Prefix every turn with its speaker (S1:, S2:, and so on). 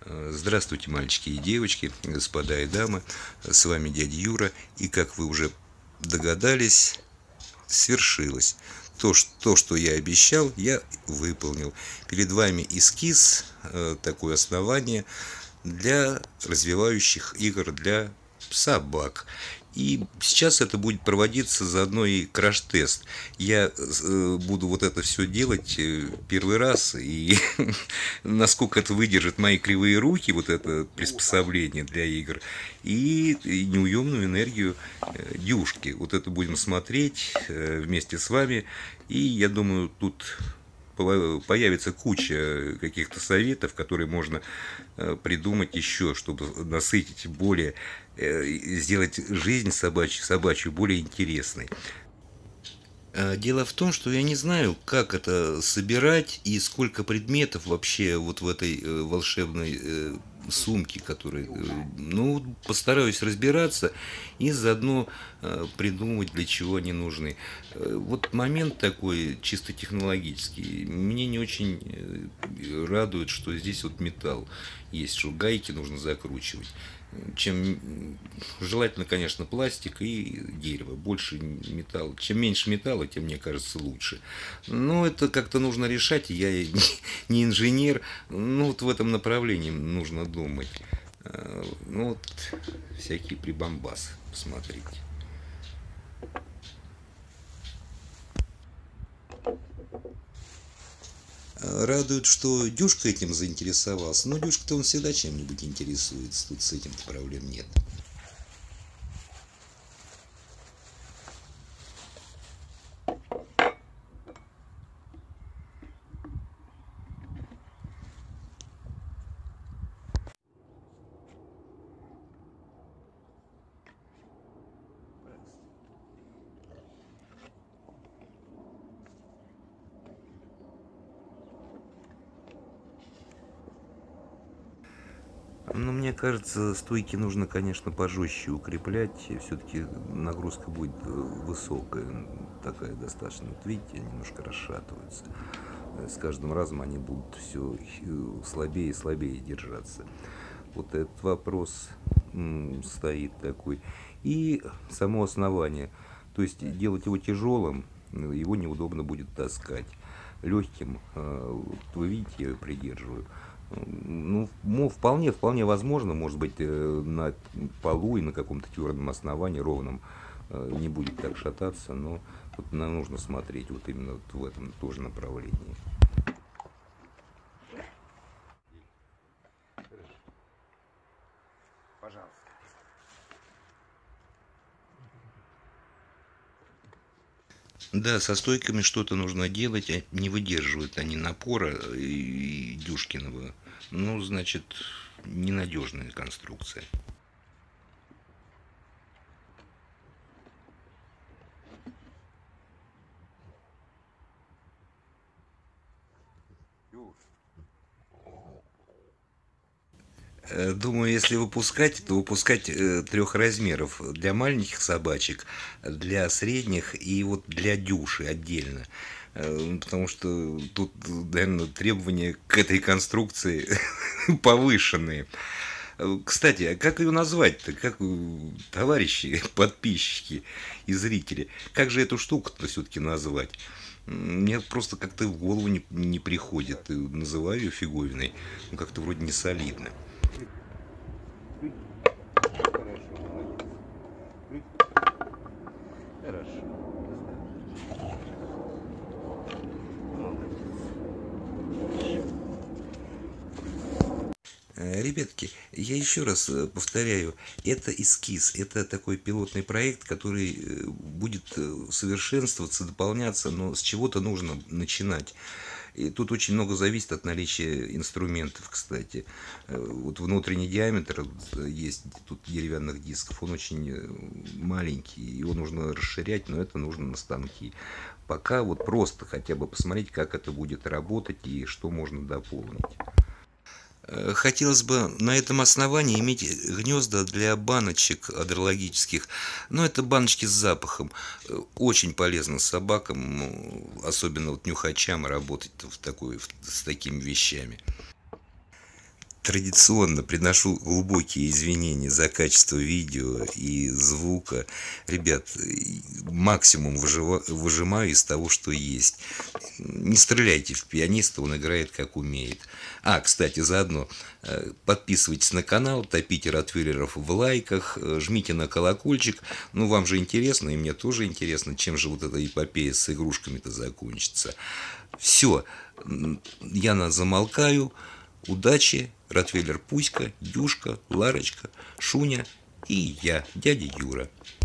S1: Здравствуйте, мальчики и девочки, господа и дамы. С вами дядя Юра. И как вы уже догадались, свершилось. То, что я обещал, я выполнил. Перед вами эскиз, такое основание для развивающих игр для собак. И сейчас это будет проводиться заодно и краш-тест. Я буду вот это все делать первый раз, и насколько это выдержит мои кривые руки, вот это приспособление для игр, и неуемную энергию Дюшки. Вот это будем смотреть вместе с вами, и я думаю, тут появится куча каких-то советов, которые можно придумать еще, чтобы насытить более, сделать жизнь собачью более интересной. Дело в том, что я не знаю, как это собирать и сколько предметов вообще вот в этой волшебной сумке, которая, ну, постараюсь разбираться и заодно придумать, для чего они нужны. Вот момент такой чисто технологический. Мне не очень радует, что здесь вот металл есть, что гайки нужно закручивать. Чем желательно, конечно, пластик и дерево, больше металла. Чем меньше металла, тем, мне кажется, лучше. Но это как-то нужно решать, я не инженер, ну вот в этом направлении нужно думать. Ну вот всякие прибамбасы, посмотрите. Радует, что Дюшка этим заинтересовался. Но Дюшка-то он всегда чем-нибудь интересуется, тут с этим-то проблем нет. Но мне кажется, стойки нужно, конечно, пожестче укреплять. Все-таки нагрузка будет высокая, такая достаточно. Вот видите, немножко расшатываются. С каждым разом они будут все слабее и слабее держаться. Вот этот вопрос стоит такой. И само основание. То есть делать его тяжелым, его неудобно будет таскать. Легким, вот вы видите, я придерживаю. Ну, вполне возможно, может быть, на полу и на каком-то твердом основании, ровном, не будет так шататься, но вот нужно смотреть вот именно вот в этом тоже направлении.
S2: Пожалуйста.
S1: Да, со стойками что-то нужно делать, не выдерживают они напора и Дюшкиного. Ну, значит, ненадежная конструкция.
S2: Юр,
S1: Думаю, если выпускать, то выпускать трех размеров. Для маленьких собачек, для средних и вот для дюши отдельно. Потому что тут, наверное, требования к этой конструкции повышенные. Кстати, а как ее назвать-то? Как товарищи, подписчики и зрители? Как же эту штуку-то все-таки назвать? Мне просто как-то в голову не приходит. Называю ее фиговиной. Ну, как-то вроде не солидно.
S2: хорошо, молодец. Хорошо.
S1: Ребятки, я еще раз повторяю, это эскиз, это такой пилотный проект, который будет совершенствоваться, дополняться, но с чего-то нужно начинать. И тут очень много зависит от наличия инструментов, кстати. Вот внутренний диаметр есть тут деревянных дисков, он очень маленький, его нужно расширять, но это нужно на станки. Пока вот просто хотя бы посмотреть, как это будет работать и что можно дополнить. Хотелось бы на этом основании иметь гнезда для баночек адрологических, но это баночки с запахом. Очень полезно собакам, особенно вот нюхачам, работать с такими вещами. Традиционно приношу глубокие извинения за качество видео и звука. Ребят, максимум выжимаю из того, что есть. Не стреляйте в пианиста, он играет как умеет. Кстати, заодно подписывайтесь на канал, топите ротвейлеров в лайках, жмите на колокольчик. Ну, вам же интересно, и мне тоже интересно, чем же вот эта эпопея с игрушками-то закончится. Все, я нас замолкаю. Удачи, Ротвейлер Пуська, Дюшка, Ларочка, Шуня и я, дядя Юра.